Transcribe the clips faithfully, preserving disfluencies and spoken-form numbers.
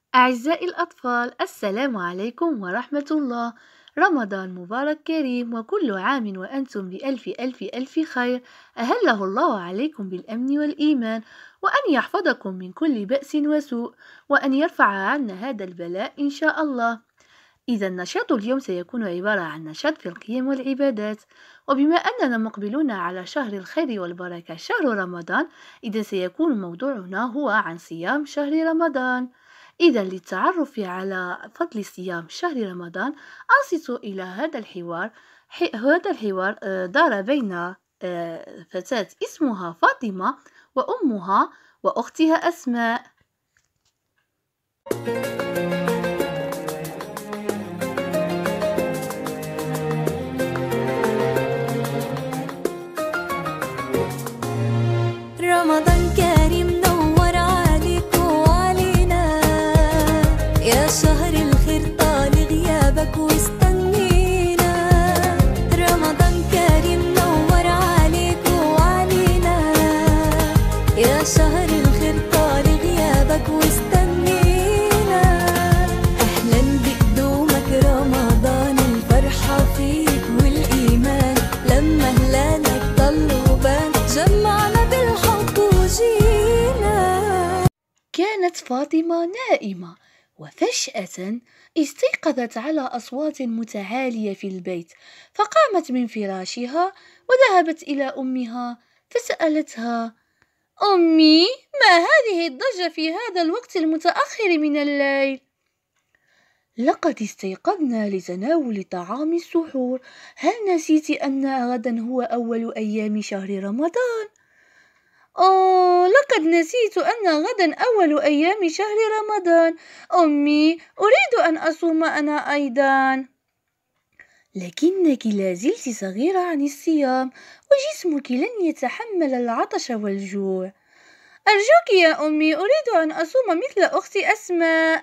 أعزائي الأطفال، السلام عليكم ورحمة الله. رمضان مبارك كريم، وكل عام وأنتم بألف ألف ألف خير. أهله الله عليكم بالأمن والإيمان، وأن يحفظكم من كل بأس وسوء، وأن يرفع عنا هذا البلاء إن شاء الله. إذا نشاط اليوم سيكون عبارة عن نشاط في القيم والعبادات. وبما أننا مقبلون على شهر الخير والبركة، شهر رمضان، إذا سيكون موضوعنا هو عن صيام شهر رمضان. إذا للتعرف على فضل صيام شهر رمضان، أنصت إلى هذا الحوار. ح- هذا الحوار آه، دار بين آه، فتاة اسمها فاطمة وأمها وأختها أسماء. رمضان كريم نور عليك وعلينا، يا شهر الخير طال غيابك واستنينا. رمضان كريم نور عليك وعلينا، يا شهر الخير طال غيابك واستنينا. أهلا بقدومك رمضان، الفرحة فيك والإيمان، لما هلالك طل وبان جمعنا بالحب وجينا. كانت فاطمة نائمة، وفجأة استيقظت على أصوات متعالية في البيت، فقامت من فراشها وذهبت إلى أمها فسألتها: أمي، ما هذه الضجة في هذا الوقت المتأخر من الليل؟ لقد استيقظنا لتناول طعام السحور. هل نسيت أن غدا هو أول أيام شهر رمضان؟ أوه، لقد نسيت أن غدا أول أيام شهر رمضان. أمي، أريد أن أصوم أنا أيضا. لكنك لازلت صغيرة عن الصيام، وجسمك لن يتحمل العطش والجوع. أرجوك يا أمي، أريد أن أصوم مثل أختي أسماء.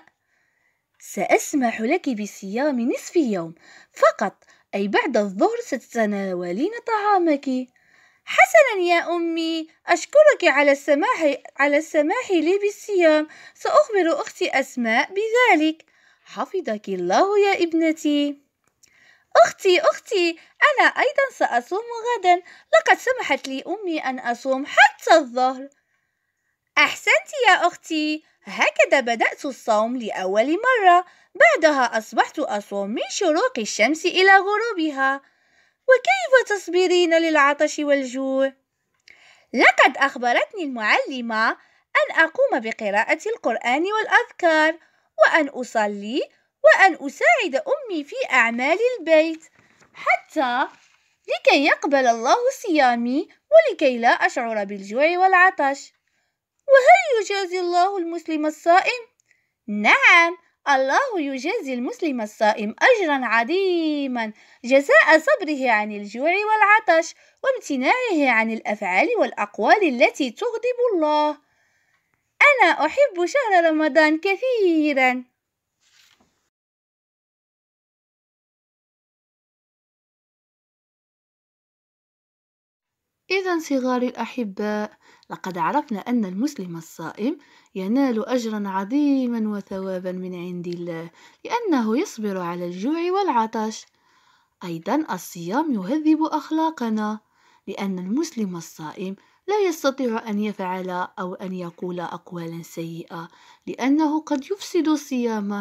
سأسمح لك بالصيام نصف يوم فقط، أي بعد الظهر ستتناولين طعامك. حسنا يا أمي، أشكرك على السماح على السماح لي بالصيام. سأخبر أختي أسماء بذلك. حفظك الله يا ابنتي. أختي أختي أنا أيضا سأصوم غدا، لقد سمحت لي أمي أن أصوم حتى الظهر. أحسنت يا أختي، هكذا بدأت الصوم لأول مرة، بعدها أصبحت أصوم من شروق الشمس إلى غروبها. وكيف تصبرين للعطش والجوع؟ لقد أخبرتني المعلمة أن أقوم بقراءة القرآن والأذكار، وأن أصلي، وأن أساعد أمي في أعمال البيت، حتى لكي يقبل الله صيامي ولكي لا أشعر بالجوع والعطش. وهل يجازي الله المسلم الصائم؟ نعم، الله يجازي المسلم الصائم أجرا عظيما، جزاء صبره عن الجوع والعطش وامتناعه عن الأفعال والأقوال التي تغضب الله. أنا أحب شهر رمضان كثيرا. إذا صغاري الأحباء، لقد عرفنا أن المسلم الصائم ينال أجرا عظيما وثوابا من عند الله، لأنه يصبر على الجوع والعطش. أيضا الصيام يهذب أخلاقنا، لأن المسلم الصائم لا يستطيع أن يفعل أو أن يقول أقوالا سيئة، لأنه قد يفسد صيامه.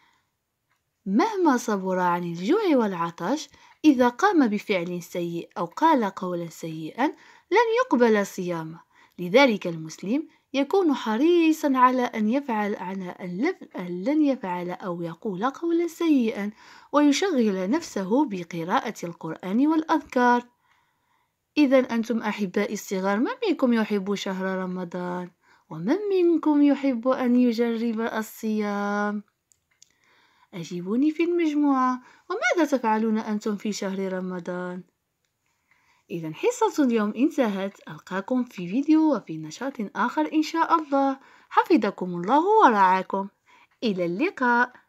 مهما صبر عن الجوع والعطش، إذا قام بفعل سيء أو قال قولا سيئا لن يقبل صيامه. لذلك المسلم يكون حريصا على أن يفعل على أن لن يفعل أو يقول قولا سيئا، ويشغل نفسه بقراءة القرآن والأذكار. إذا أنتم أحبائي الصغار، من منكم يحب شهر رمضان؟ ومن منكم يحب أن يجرب الصيام؟ أجيبوني في المجموعة. وماذا تفعلون أنتم في شهر رمضان؟ إذا حصة اليوم انتهت، ألقاكم في فيديو وفي نشاط آخر إن شاء الله. حفظكم الله ورعاكم، إلى اللقاء.